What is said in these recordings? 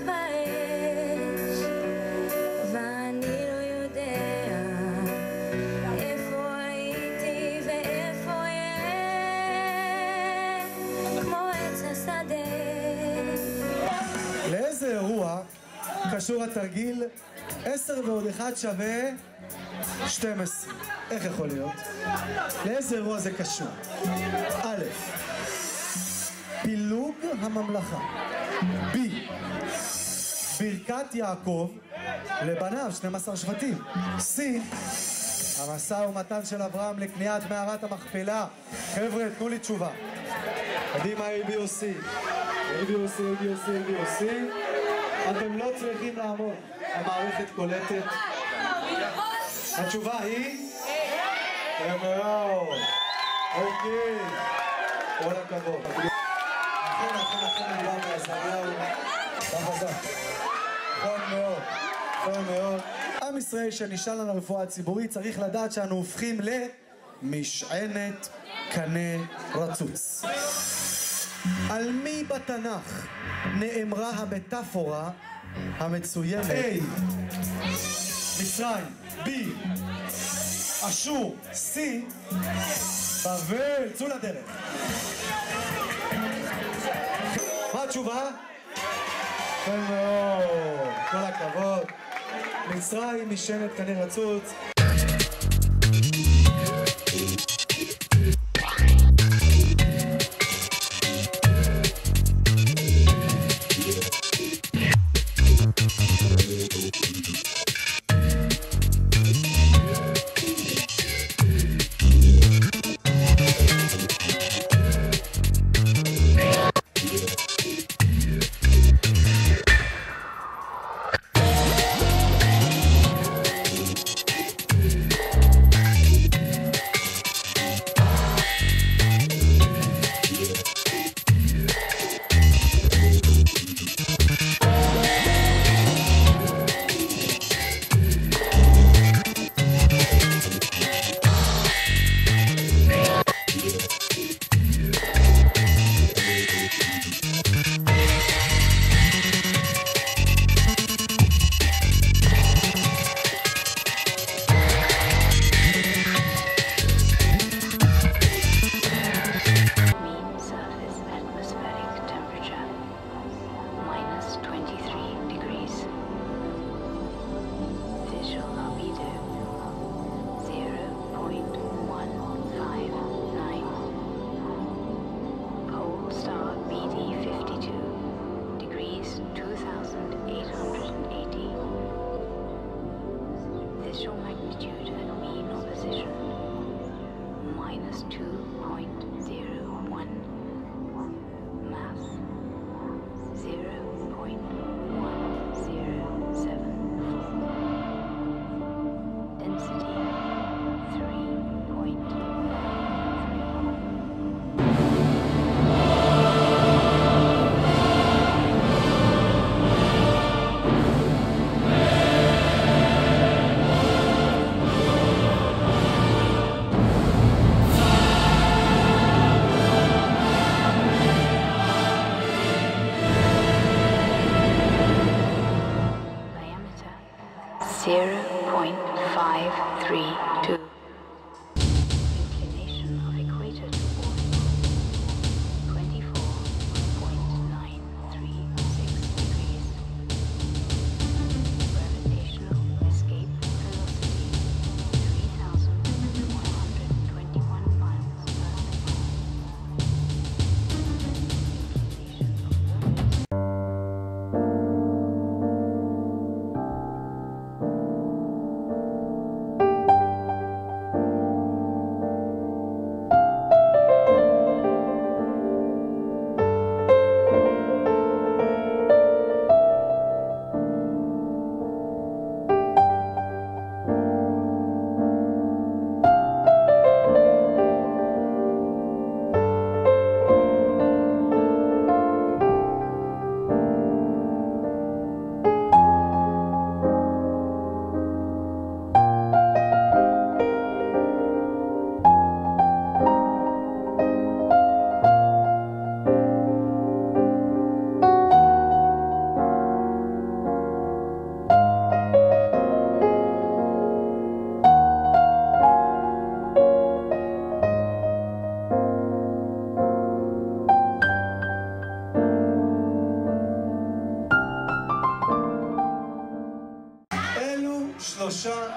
באש, ואני לא יודע איפה הייתי ואיפה יהיה, כמו עץ השדה. לאיזה אירוע קשור התרגיל 10 ועוד 1 שווה 12? איך יכול להיות? לאיזה אירוע זה קשור? א', פילוג הממלכה. ב, ברכת יעקב לבניו 12 שבטים. C, המשא ומתן של אברהם לקניית מערת המכפלה. חבר'ה, תנו לי תשובה. יודעים מה A, B או C? A, B או C, A, B או C, A, B או C. אתם לא צריכים לעמוד. המערכת קולטת. התשובה היא? מאוד. אוקיי. כל הכבוד. נכון, מדובר בעזריהו. בחזק. נכון מאוד. עם ישראל שנשאל על הרפואה הציבורית צריך לדעת שאנו הופכים למשענת קנה רצוץ. על מי בתנ"ך נאמרה המטאפורה המצוינת? A, מצרים. B, אשור. C, בבל. צאו לדרך. מה התשובה? כן מאוד, כל הכבוד. מצרים משענת קנה רצוץ.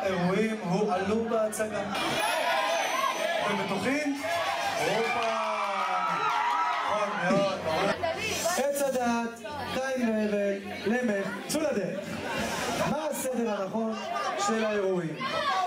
האירועים הועלו בהצגה. אתם בטוחים? הופה! נכון מאוד, ברור. עץ הדעת, קין והבל, למך, צאו לדרך. מה הסדר הנכון של האירועים?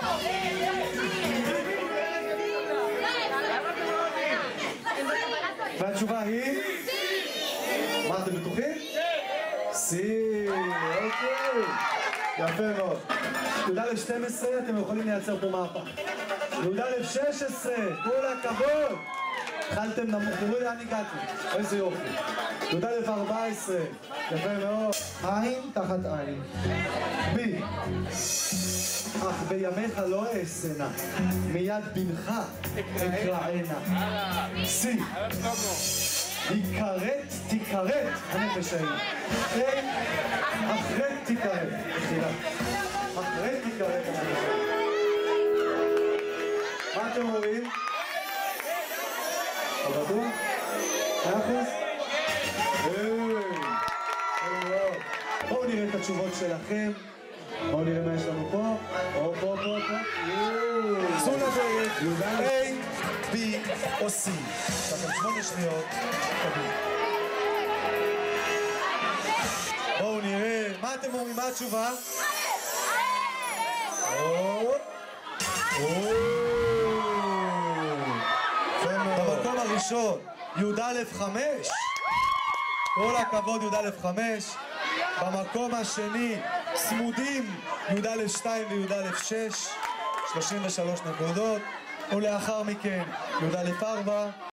והתשובה היא? מה, אתם בטוחים? סי, אוקיי. יפה מאוד. י"א 12 אתם יכולים לייצר פה מהפך. י"א 16, כל הכבוד. התחלתם נמוך, תראו לאן הגעתם. איזה יופי. י"א 14, יפה מאוד. עין תחת עין. בי. אך בימיך לא אעשנה, מיד בנך אקראנה. סי. תיכרת הנפש ההיא. אין, אחרי תיכרת. מחילה. אחרי תיכרת הנפש ההיא. מה אתם רואים? בטוח? 100%? בואו נראה את התשובות שלכם. בואו נראה מה יש לנו פה. פה. צאו לדרך. A, B או C. לכם 8 שניות. בואו נראה. מה אתם אומרים? מה התשובה? במקום הראשון, י"א 5. כל הכבוד י"א 5. במקום השני, צמודים י"א 2 וי"א 6. 33 נקודות. ולאחר מכן, י"א 4.